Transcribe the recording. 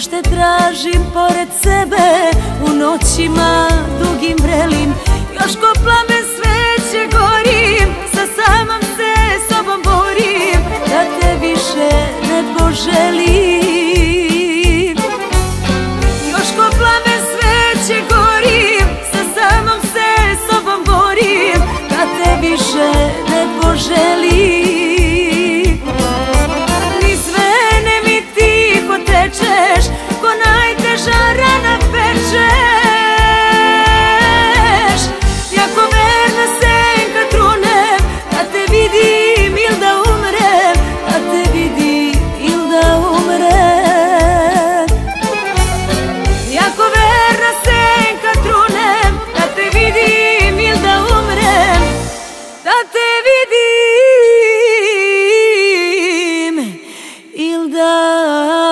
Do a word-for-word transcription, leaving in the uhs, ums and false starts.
još te tražim pored sebe u noćima dugim vrelim, još ko plamen sveće gorim, sa samom se sobom borim, da te više ne poželim. Još ko plamen sveće gorim, sa samom se sobom borim, da te više ne poželim. Niz vene mi tiho tečeš, ko najteža rana pečeš. Jako verna senka trunem, da te vidim il da umrem, da te vidim il da umrem. Jako verna senka trunem, da te vidim il da umrem, da te vidim il da